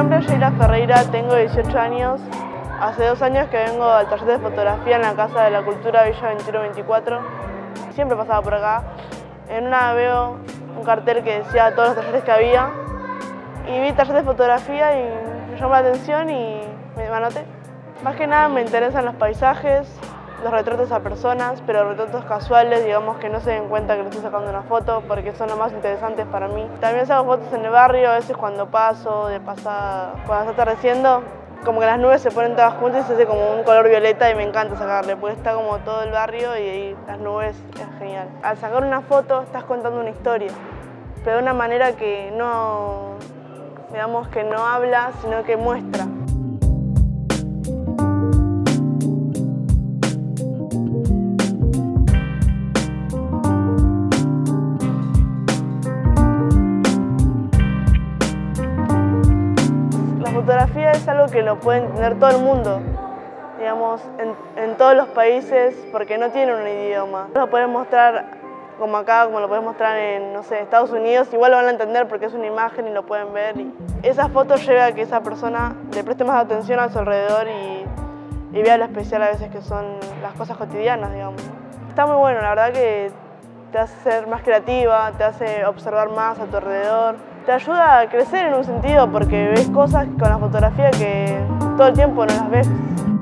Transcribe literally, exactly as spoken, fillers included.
nombre es Sheila Ferreira, tengo dieciocho años. Hace dos años que vengo al taller de fotografía en la Casa de la Cultura Villa veintiuno veinticuatro. Siempre pasaba por acá. En una veo un cartel que decía todos los talleres que había y vi taller de fotografía y me llamó la atención y me anoté. Más que nada me interesan los paisajes, los retratos a personas, pero retratos casuales, digamos que no se den cuenta que le estoy sacando una foto porque son los más interesantes para mí. También hago fotos en el barrio, a veces cuando paso, de pasada, cuando está atardeciendo, como que las nubes se ponen todas juntas y se hace como un color violeta y me encanta sacarle, porque está como todo el barrio y ahí las nubes es genial. Al sacar una foto estás contando una historia, pero de una manera que no, digamos que no habla, sino que muestra. La fotografía es algo que lo puede entender todo el mundo, digamos, en, en todos los países, porque no tiene un idioma. Lo pueden mostrar como acá, como lo pueden mostrar en, no sé, Estados Unidos, igual lo van a entender porque es una imagen y lo pueden ver. Y esa foto lleva a que esa persona le preste más atención a su alrededor y, y vea lo especial a veces que son las cosas cotidianas, digamos. Está muy bueno, la verdad que te hace ser más creativa, te hace observar más a tu alrededor. Te ayuda a crecer en un sentido porque ves cosas con la fotografía que todo el tiempo no las ves.